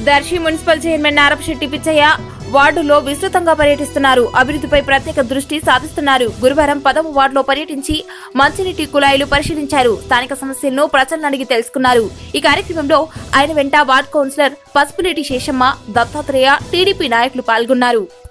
Darsi municipal chairman Narapasetti Pichaiah వార్డులో విస్తృతంగా పర్యటిస్తున్నారు. అభివృద్ధిపై ప్రత్యేక దృష్టి సాధిస్తున్నారు. గురువారం 10వ వార్డులో పర్యటించి మంచినీటి కుళాయిలు పరిశీలించారు. స్థానిక సమస్యలను ప్రజలను అడిగి తెలుసుకున్నారు. ఈ కార్యక్రమంలో ఆయన వెంట ward councillor Pasupuleti Seshamma, Dattatreya, TDP నాయకులు పాల్గొన్నారు.